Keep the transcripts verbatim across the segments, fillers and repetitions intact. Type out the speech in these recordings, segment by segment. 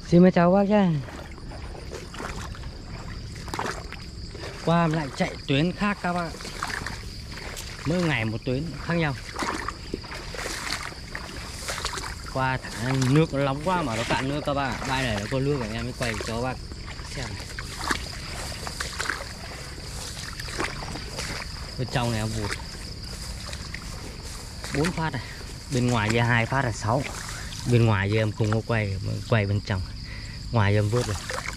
Xin chào bác nhé. Qua lại chạy tuyến khác các bạn, mỗi ngày một tuyến khác nhau. Qua thả nước nó nóng quá mà nó cạn nước các bạn. Bay này nó có nước rồi em mới quay cho các bác xem này. Bên trong này em vụt bốn phát này, bên ngoài kia hai phát là sáu. Bên ngoài kia em không có quay, quay bên trong. Ngoài em vớt rồi.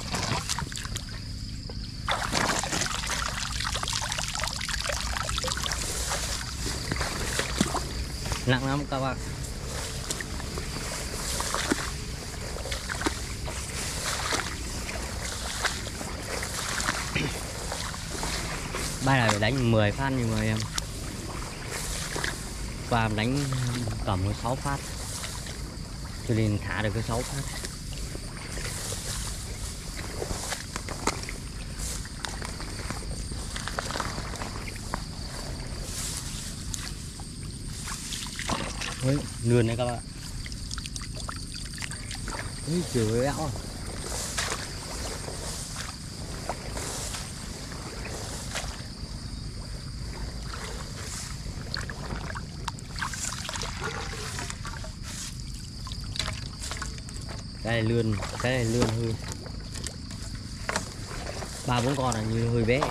Nặng lắm các bạn. Bay này phải đánh mười phát như mời em. Qua đánh tầm sáu phát cho nên thả được cái sáu phát. Đấy, lươn đấy các bạn. Đấy, chiều với bão. Cái này lươn, cái này lươn hơi ba bốn con là như hơi bé.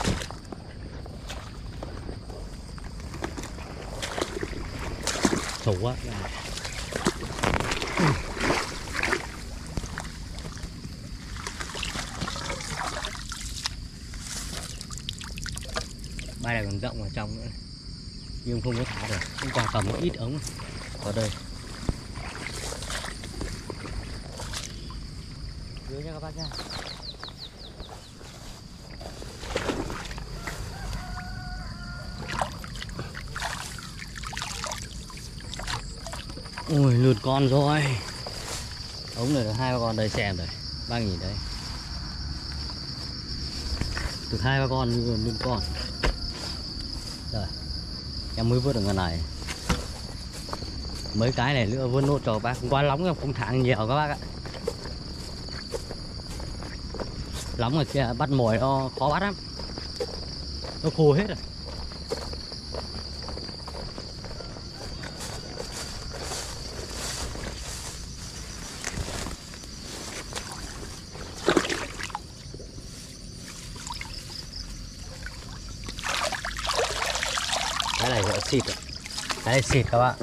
Sầu quá. Bay này còn rộng ở trong nữa nhưng không có thả được. Hôm qua cầm một ít ống ở đây. Dưới nha các bác nha. Ôi lượt con rồi. Ống này là hai ba con đây xem rồi. Bác nhìn đây. Được hai ba con lượt con. Rồi. Em mới vớt được con này. Mấy cái này nữa vớt nốt cho các bác. Quá nóng em không thả nhiều các bác ạ. Lóng ở kia bắt mồi nó khó bắt lắm. Nó khô hết rồi. Cái này gọi xịt rồi. Cái này xịt các bạn.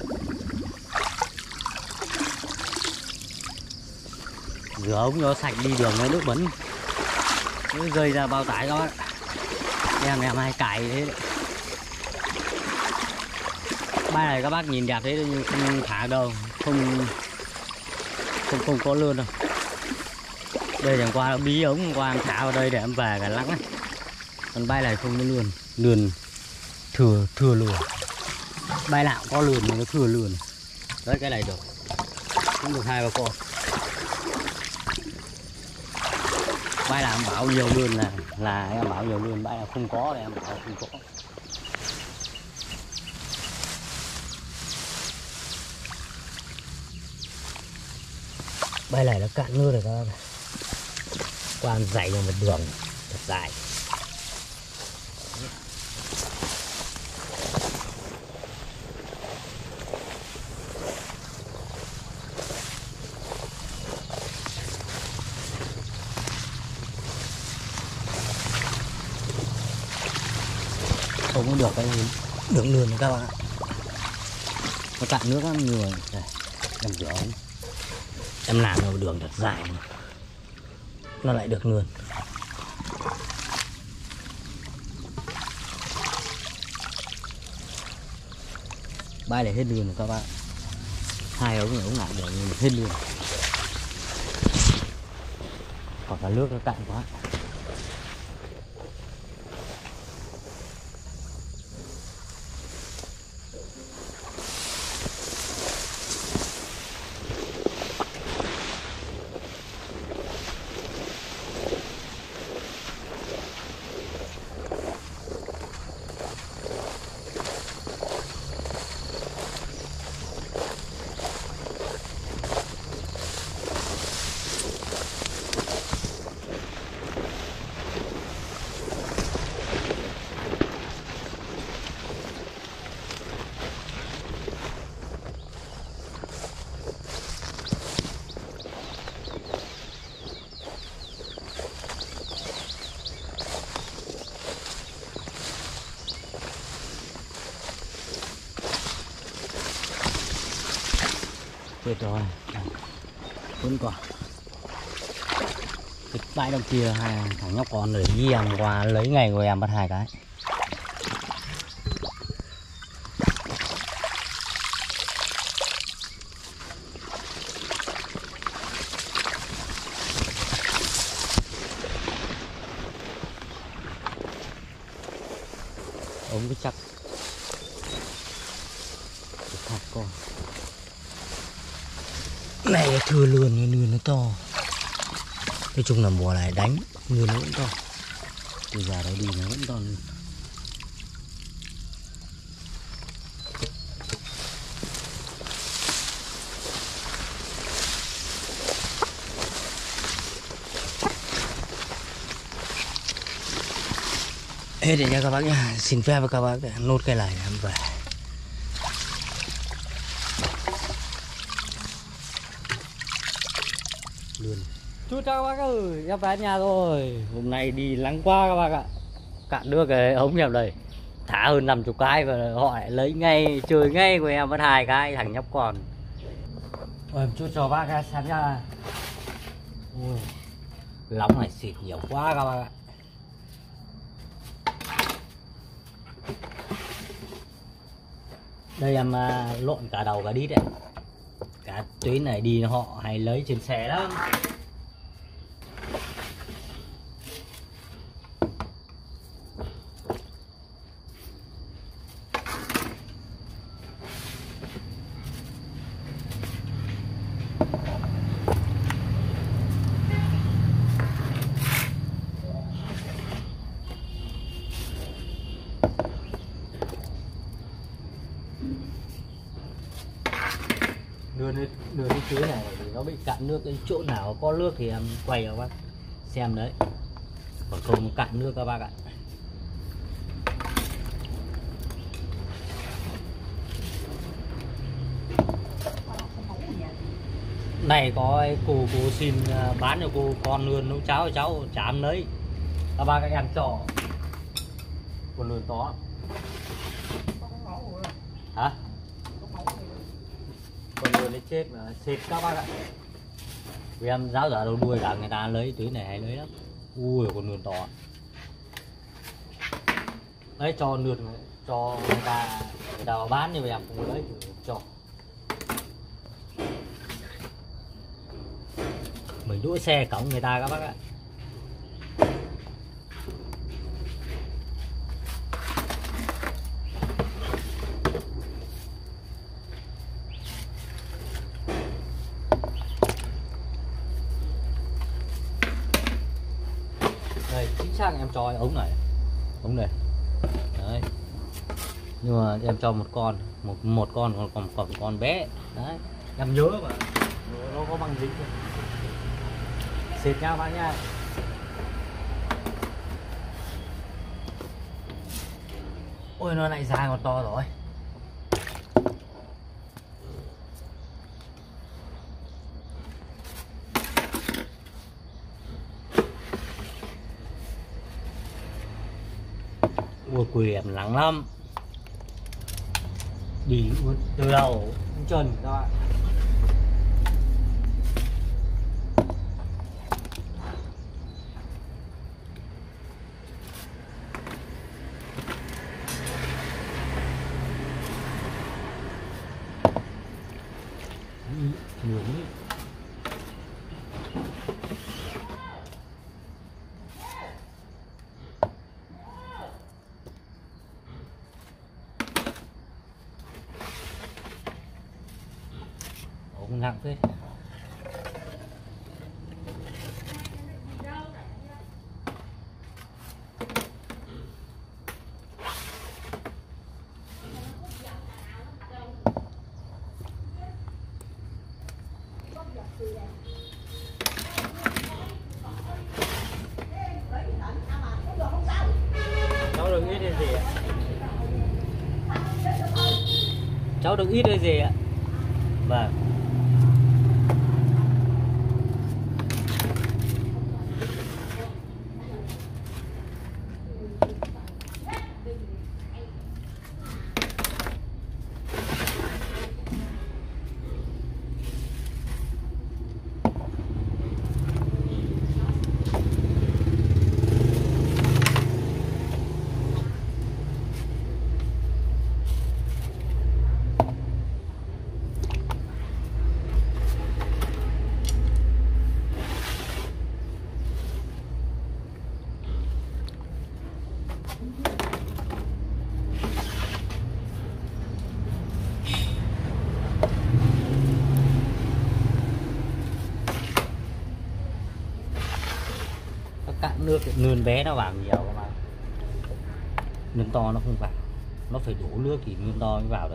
Rửa ống nó sạch đi đường nó nước bẩn. Nó rơi ra bao tải các bạn. Em em hay cài thế đấy. Bay này các bác nhìn đẹp thế nhưng không thả đâu. Không không không có lươn đâu. Đây chẳng qua nó bí ống, hôm qua em thả vào đây để em về cả lắng ấy. Còn bay này không có lươn. Lươn thừa thừa lươn. Bay nào có lươn mà nó thừa lươn. Đấy cái này được. Cũng được hai ba con. Bay là em bảo nhiều lươn là là em bảo nhiều lươn, bay là không có thì em bảo không có. Bay này nó cạn nước rồi các bạn. Qua dày vào một đường thật dài. Không có được cái đường lươn các bạn ạ. Nó cạn nước lắm người. Đây, em rửa ống. Em làm một đường thật dài mà nó lại được lươn. Bay này hết lươn rồi các bạn. Hai ống này ống lại để hết lươn. Còn cả nước nó cạn quá. Tuyệt rồi. Vẫn còn. Cái bãi đồng kia hai thằng nhóc con để đi em qua lấy ngày của em bắt hai cái. Ống cái chắc thật con này thừa lươn lươn nó to. Nói chung là mùa này đánh lươn nó vẫn to, từ giờ đấy đi nó vẫn to luôn. Hết để nha các bác nhá, xin phép với các bác để nốt cái này em về. Luôn. Chú chào các bác ơi, em về nhà rồi. Hôm nay đi lắng quá các bác ạ. Cạn nước cái ống em đây, thả hơn năm chục cái và họ lại lấy ngay, chơi ngay của em vẫn hai cái thằng nhóc con. Ôi, chú cho bác ra xem nha. Ui, lóng này xịt nhiều quá các bác ạ. Đây em uh, lộn cả đầu cả đít đấy. Cả tuyến này đi họ hay lấy trên xe lắm. Đưa lên, đưa lên dưới này thì nó bị cạn nước, cái chỗ nào có nước thì em quay cho bác xem đấy, còn không cạn nước các bác ạ. Này có cô cô xin bán cho cô con lươn nấu cháo cho cháu chám lấy các bác các em cho con lươn to hả, con lươn lấy chết mà xịt các bác ạ. Vì em giáo giả đầu đuôi cả người ta lấy túi này hay lấy lắm. Ui con lươn to đấy, cho lượt cho người ta người ta bán như vậy em cũng lấy cho mình đuổi xe cổng người ta các bác ạ. Đây chính xác em cho ống này ống này đấy, nhưng mà em cho một con một một con còn còn còn con bé đấy, em nhớ mà nó có băng dính thôi. Xịt nhau bác nha. Ôi nó lại dài còn to rồi. Ui quỳ em nắng lắm, đi từ đầu đến chân các bạn. Nướng ống nặng thế. Cháu được ít hay gì ạ? Cháu được ít hay gì ạ? Vâng. cạn nước, nườn bé nó vào nhiều các bạn, nườn to nó không vào, nó phải đổ nước thì nườn to mới vào được.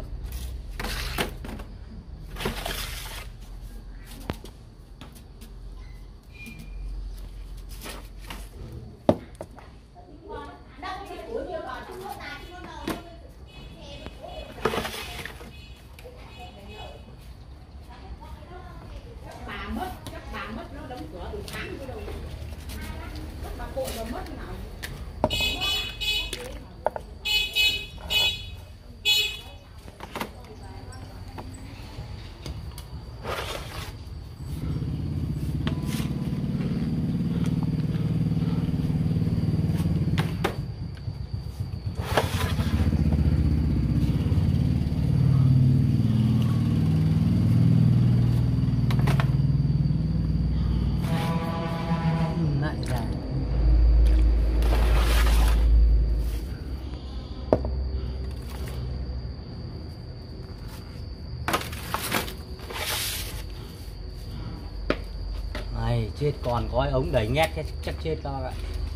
Này chết, còn có ống đẩy nhét cái chắc chết các bạn.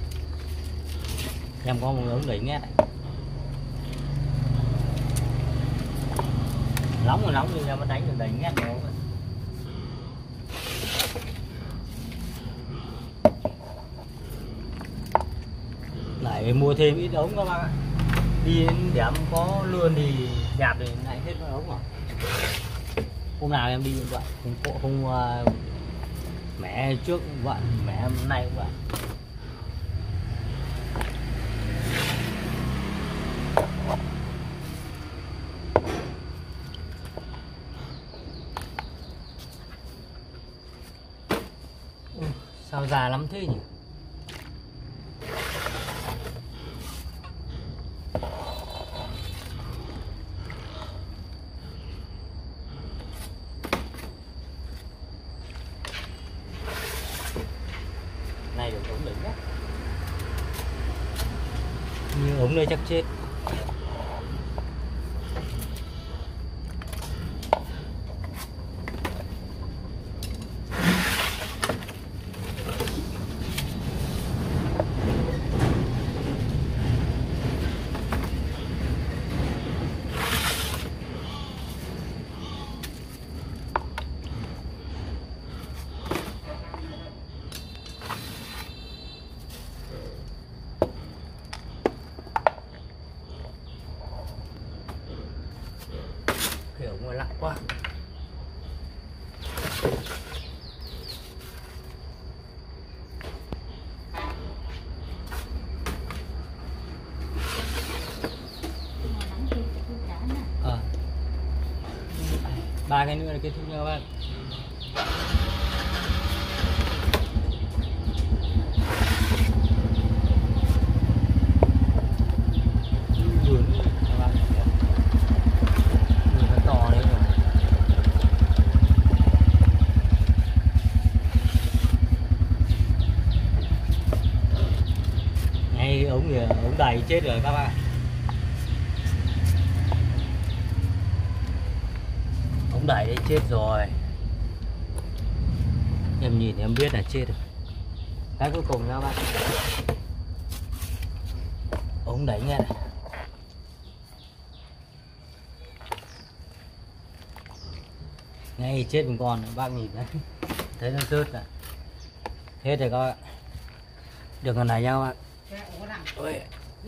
Em có một ống đẩy nhét này. Nóng rồi, nóng thì em mới đánh được đẩy nhét này. Lại mua thêm ít ống các bạn ạ. Đi đến điểm có luôn thì dạp thì lại hết cái ống rồi. Hôm nào em đi như vậy, không không, không uh, mẹ trước vậy, mẹ hôm nay cũng vậy. Ừ, sao già lắm thế nhỉ? Này được ống đỉnh á, như ống đây chắc chết. Kiểu ngoài lặng quá. Ờ. Ba cái nữa là kết thúc nha các bạn. Ống kìa, ống đầy chết rồi các bạn. Ống đẩy đấy chết rồi. Em nhìn em biết là chết rồi. Cái cuối cùng các bạn, ống đẩy nghe này. Ngay chết một con, bác nhìn đấy. Thấy nó rớt này. Hết rồi các bạn. Được con này nha các bạn. Ôi.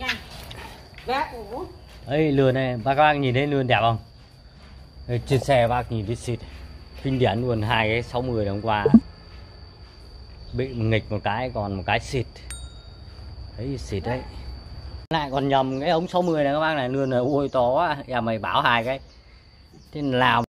Ấy lươn này, bác các bác nhìn thấy lươn đẹp không? Đây, trên xe bác nhìn thấy xịt kinh điển luôn, hai cái sáu mươi hôm qua bị nghịch một cái, còn một cái xịt đấy, xịt đấy. Lại còn nhầm cái ống sáu mươi này các bác này, lươn này ui to quá, em mày bảo hai cái thế làm